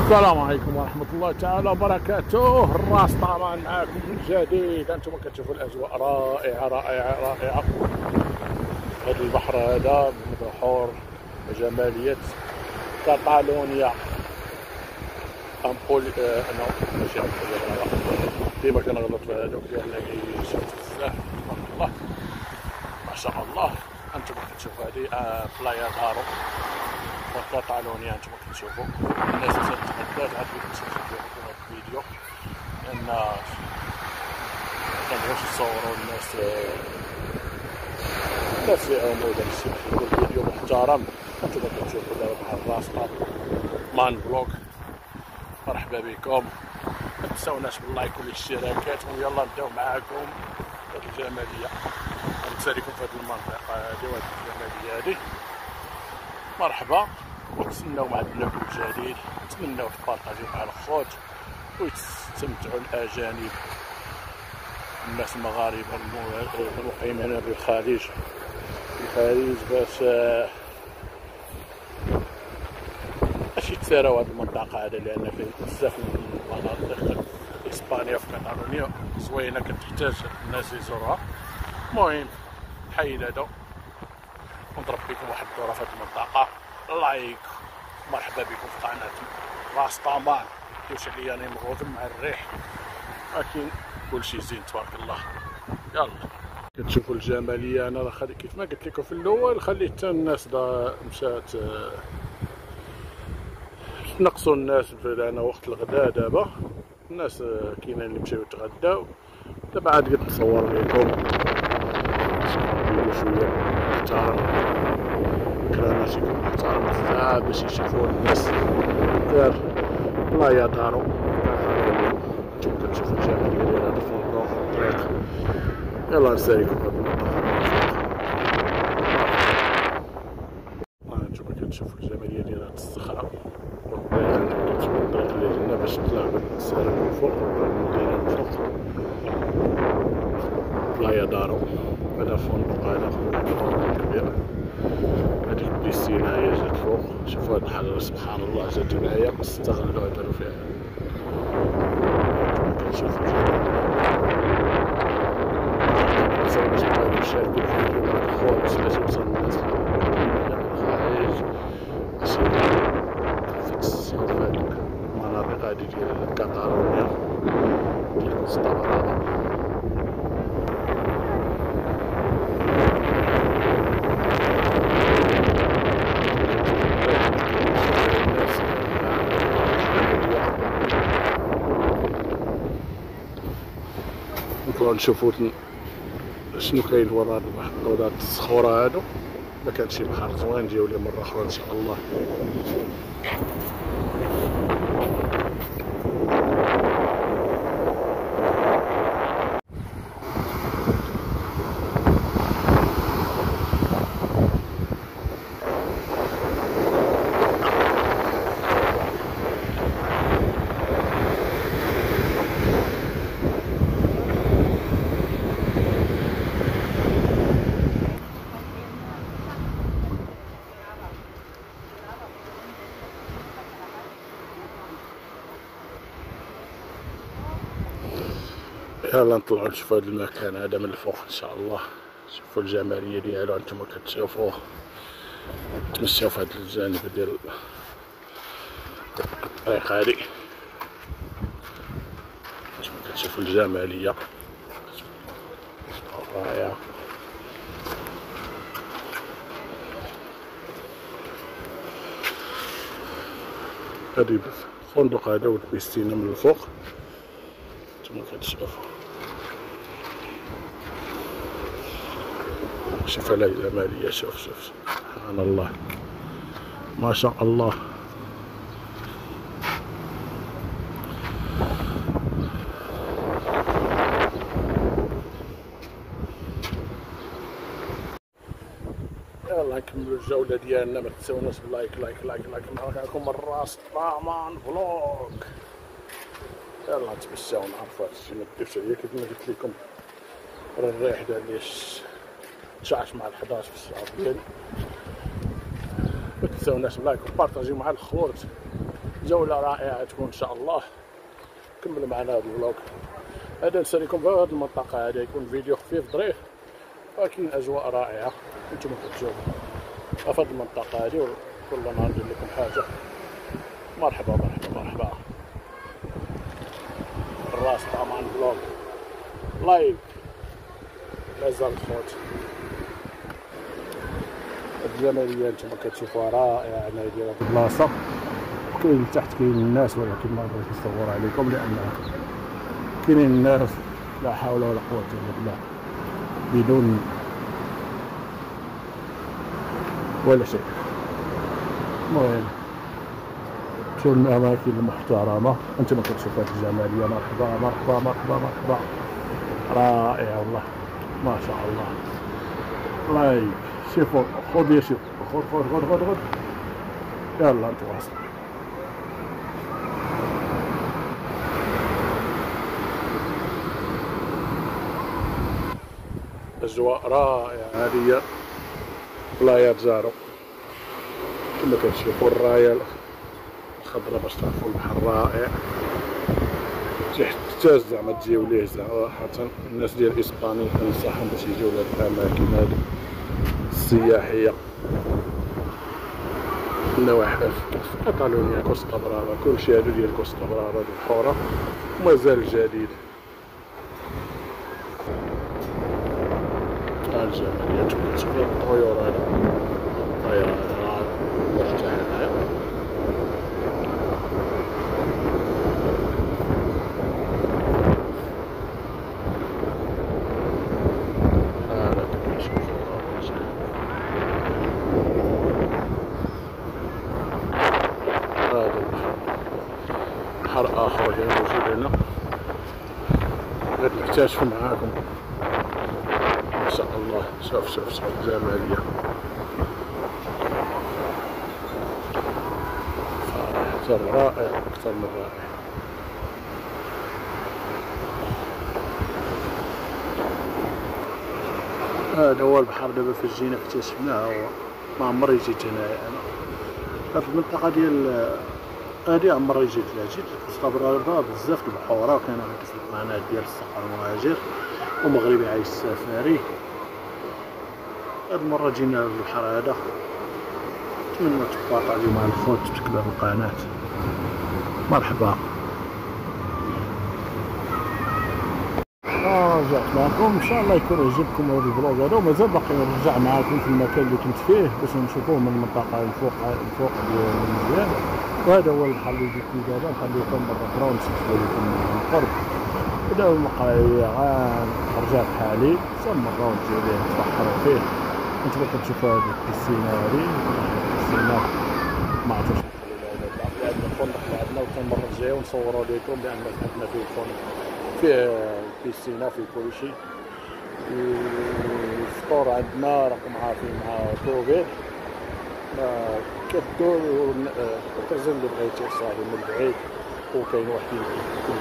السلام عليكم ورحمة الله تعالى وبركاته. الراس طبعا معاكم من جديد. انتم كتشوفوا الاجواء رائعة رائعة رائعة. هذا البحر هذا من بحور جمالية كاتالونيا. امبول انا ماشي امبول، ديما كنغلط في هذوك لان شفت بزاف تبارك الله ما شاء الله. انتم كتشوفوا هذه بلايا دارو كاتالونيا. انتم كتشوفوا الناس تتغدات عاد كنشوفوا هذا الفيديو لان كنبغيوش نصوروا الناس يعوموا داكشي. كيكون الفيديو محترم. انتم كتشوفوا دابا بحال الراس مان بلوك. مرحبا بكم، ما تنساوناش باللايك والاشتراكات ويلا نبداو معاكم هاد الجماليه. غنساليكم في هاد المنطقه هادي وهاد الجماليه هادي. مرحبا وتسناو مع البلوك الجديد. نتمناو تبارطاجيو مع الخوت ويستمتعوا الاجانب الناس المغاربه المقيمين هنا بالخارج باش يتساراو هاد المنطقه هذا لان فيه بزاف من المناطق. اسبانيا في كاتالونيا زوينه كتحتاج الناس يزوروها. المهم الحي هذا ونضرب بكم واحد الدوره في هاد المنطقه. لايك مرحبا بكم في قناه راس طامان. دوش عليا انا مغوتم مع الريح ولكن كلشي زين تبارك الله. يلا كتشوفوا الجماليه. انا راه كيف ما قلت لكم في الاول خليت حتى الناس مشات نقصوا الناس لان وقت الغداء. دابا الناس كاينين اللي مشاو يتغداو. دابا عاد قلت نصور لكم شويه محترم كراماتي محترم بزاف باش يشوفوا الناس دار بلايا دارو. انتم كتشوفوا الجماليه ديال هذا الفندق الطريق. يلا نساليكم هاد المنطقه. انتم كتشوفوا الجماليه ديال هاد الصخره الطريق اللي درنا باش تطلع بالسهره من الفوق المدينه من الفوق. بلايا دارو هذا فندق هذا كبير. هذيك البيسينه هي جات فوق. شوفوا هاد الحجر سبحان الله جات معايا استغلوها دارو فيها. كتشوفوا متنساوش تبغيو تشاركوا الفيديو مع الخوت باش يوصل الناس الخارج باش يفكسيو في هادوك المناطق هادي ديال كاتالونيا ديال كوستا برادا. نطلعو نشوفو شنو كاين ورا البحر ورا الصخورة هادو. ما كان شي بحر زوين نجيو ليه مرة أخرى إن شاء الله. يلا نطلعو نشوفو هاد المكان هذا من الفوق ان شاء الله. شوفوا الجماليه ديالو انتم كتشوفوه. تمشاو في هاد الجانب ديال الطريق هادي. انتم كتشوفوا الجماليه رائعه. هادي الفندق هذا والبيستينه من الفوق انتم كتشوفوا. شوف على الجمالية. شوف سبحان الله ما شاء الله. يلا نكملوا الجولة ديالنا. ما تنساوناش باللايك لايك معكم الراس طامان فلوق. يلا نتمشاو نعرفوا هادشي. ما تديروش عليا كيف ما قلت لكم راه الريح دار لي 19 مع 11 في الشهر ديالي. ما تنساوناش باللايك وبارطاجيو مع الخوت جولة رائعة تكون ان شاء الله. كملوا معنا هذا الفلوق. هذا نساليكم في هذه المنطقة هذه، يكون فيديو خفيف ظريف ولكن اجواء رائعة انتم كتشوفوا في هذه المنطقة هذه. كل نهار ندير لكم حاجة. مرحبا مرحبا مرحبا. الراس طبعا فلوق لايك مازال خوت. الجمالية نتوما كتشوفوها رائعة. هنا ديال هاد البلاصة كاين تحت كاين الناس، ولكن ما بغيتش نصور عليكم لأن كاينين الناس لا حول ولا قوة إلا بالله بدون ولا شيء. المهم شو الأماكن المحترمة أنتم كتشوفوا هاد الجمالية. مرحبا مرحبا مرحبا مرحبا. رائع والله ما شاء الله. لايك شوفوا خذ يا شوف خذ خذ خذ خذ خذ. يلا نتواصل. أجواء رائعة. هذه هي ولاية زارو كما كتشوفوا. الراية الخضراء باش تعرفوا البحر رائع. تحتاج زعما تجيو ليه صراحة. الناس ديال إسبانيا كنصحهم باش يجيو لهاد الأماكن هادي السياحية. النواحي في كاتالونيا كوستا برافا كلشي هادو ديال كوستا برافا البحورة ومازال جديد. ها الجمالية تشوفوا الطيور هذا الطيارة مرتاحة هنايا. هذا بحر آخر هنا موجود هنا غير نكتشفو معاكم ما شاء الله. شوف شوف شوف الجمالية صراحة رائع أكثر من رائع. هذا هو البحر دابا في الجينا اكتشفناه. ما عمري جيت هنايا أنا في المنطقة ديال هادي. عمري جيت لها جيت كوستا برافا بزاف د البحورة. وكاين واحد القناة ديال الصقر المهاجر ومغربي عايش السفاري. هاد المرة جينا للبحر هذا. نتمنى تبارطاجيو مع الخوت تكبر القناة. مرحبا. رجعت معكم ان شاء الله يكون عجبكم هذا الفلوق هذا. ومازال باقي نرجع معكم في المكان اللي كنت فيه باش نشوفوه من المنطقة الفوق ديال مزيان. وهذا هو الحل اللي جيت فيه دابا. نخليكم مرة أخرى ونسجلو لكم من القرب. هذا هو المقاهي رجعت حالي ثم الراوند نجيو ليه نتبحرو فيه. انتما كتشوفوا هاد البيسينا هادي البيسينا ما عرفتش لأن الفندق اللي عندنا. وكان المرة الجاية ونصورو لكم لأن عندنا فيه الفندق فيه البيسينا فيه كلشي. الفطور عندنا راكم عارفين مع طوبيل كدور وتنزل اللي بغيتي صافي من بعيد. وكاين واحد يكون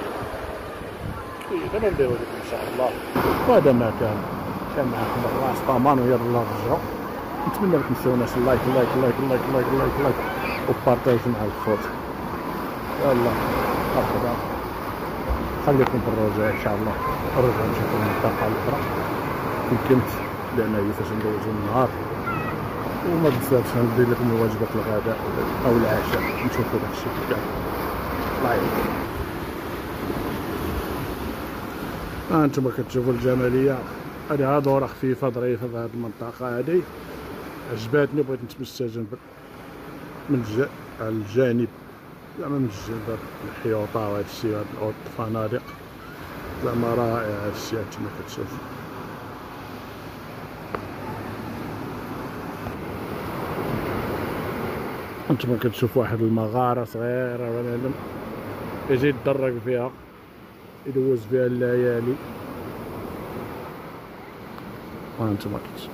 فيه دابا نديرو لكم ان شاء الله. وهذا ما كان معكم الراس طامان ويلا نرجعو. نتمنى ما تنساوناش اللايك اللايك اللايك اللايك اللايك اللايك اللايك وبارطاج مع الخوت. يلا مرحبا. خليكم في الرجاء ان شاء الله. نرجعو نشوفو المنطقة الأخرى فين كنت لأن هي فاش ندوزو النهار. وما تنساوش ندير لكم الوجبات الغداء او العشاء. نشوفوا داكشي كامل لايك. انتم كتشوفوا الجمالية هذه. دورة خفيفة ظريفة في هذه المنطقة هذه عجباتني. بغيت نتمشى جنب من الجانب زعما من الجنب الحيوطة وهذا الشيء. هاد الفنادق زعما رائع هذا الشيء انتم كتشوفوا. انتم كتشوفوا واحد المغارة صغيرة بنادم يجي يتدرج فيها يدوز فيها الليالي. وانتم كتشوفوا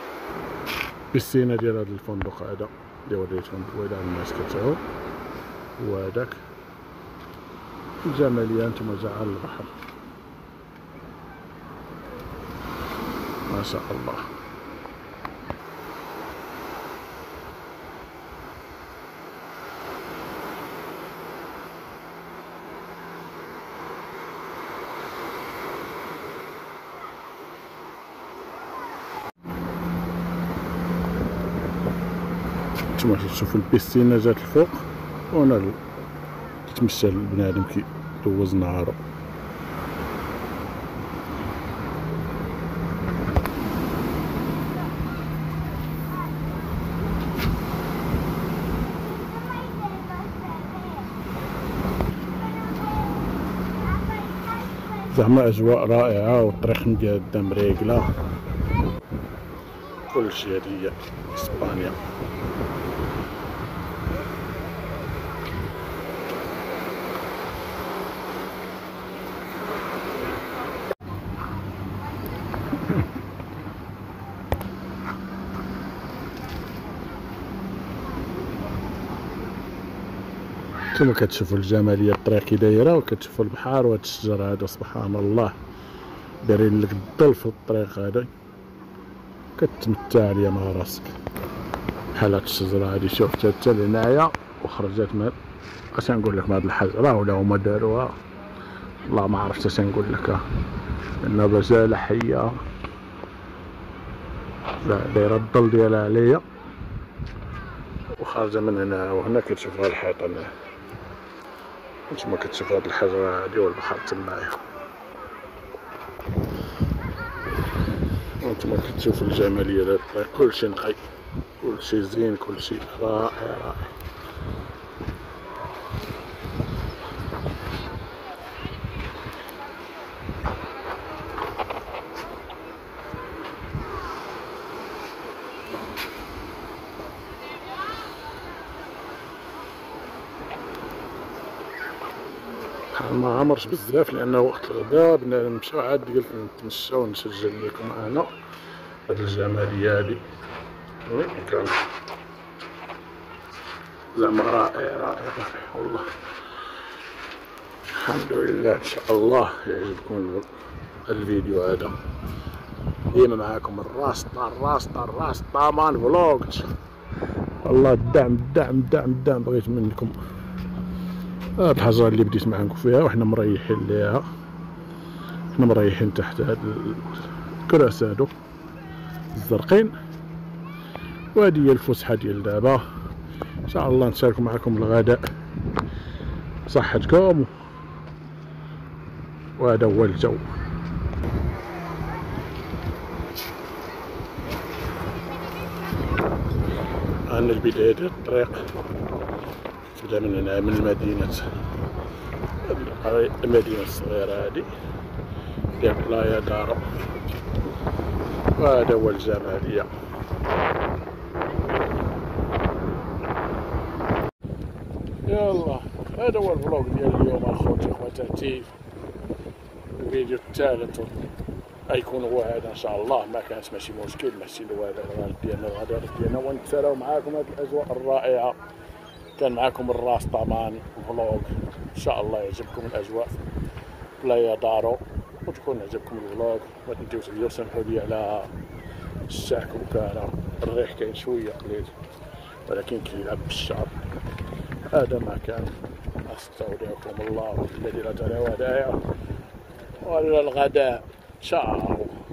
بيسينا ديال هذا الفندق هذا اللي وريتكم. وإلى الناس كتعود وهذاك الجمالية انتم جا على البحر ما شاء الله. نتوما كتشوفوا البيستينا جات الفوق، وهنا كيتمشى البنادم كيدوز نهارو. زعما اجواء رائعه والطريق مجاده مريقله، كلشي هادي هي اسبانيا. نتوما كتشوفوا الجماليه الطريق كي دايره، وكتشوفوا البحر وهاد الشجر هذا سبحان الله دايرين لك الظل في الطريق هذا، كتمتع عليا مع راسك بحال هاد الشجره هادي. شوف حتى لهنايا وخرجت من اش نقول لك من هاد الحجره، ولا هما داروها والله ما عرفت اش نقول لك، لانها غزاله حيه دايره الظل ديالها عليا وخارجه من هنا. وهنا كتشوف هاد الحيط هنا، نتوما كتشوفوا هاد الحجره هادي والبحر تمايا، وانتما كتشوفوا الجماليه ديال الطريق. كلشي نقي، كلشي زين، كلشي رائع رائع. ما عمرش بزاف لانه وقت الغداء بنا نمشيو عاد قلت نتمشاو ونسجل لكم انا هاد الجماليه هادي. كان زعما رائع رائع والله. الحمد لله ان شاء الله يعجبكم الفيديو هذا. ديما معاكم الراسطة مان فلوغز. والله الدعم بغيت منكم. هاد الحجرة اللي بديت معاكم فيها وحنا مريحين ليها، حنا مريحين تحت هاد الكراس هادو الزرقين، وهادي هي الفسحة ديال دابا. ان شاء الله نشارك معكم الغداء صحتكم، وهذا هو الجو. عندنا البداية ديال الطريق تبدا من هنا من المدينة الصغيرة هادي ديال بلايا دارو، وهذا هو الجمالية. يلا هذا هو الفلوق ديال اليوم اخوتي اخواتاتي. الفيديو الثالث غيكون هو هذا ان شاء الله، ما كانش ماشي مشكل، ماشي هذا الغالب ديالنا الغداء ديالنا، ونتسالاو معاكم هذه الاجواء الرائعه. كان معاكم الراس طامان فلوق، ان شاء الله يعجبكم الاجواء بلايا دارو وتكون عجبكم الفلوق. ما تنساوش اليوم سمحوا لي على الشعك وكان الريح كاين شويه قليل ولكن كيلعب بالشعر. هذا ما كان، استودعكم الله الذي لا تدع ودائع، والى الغداء. تشاو.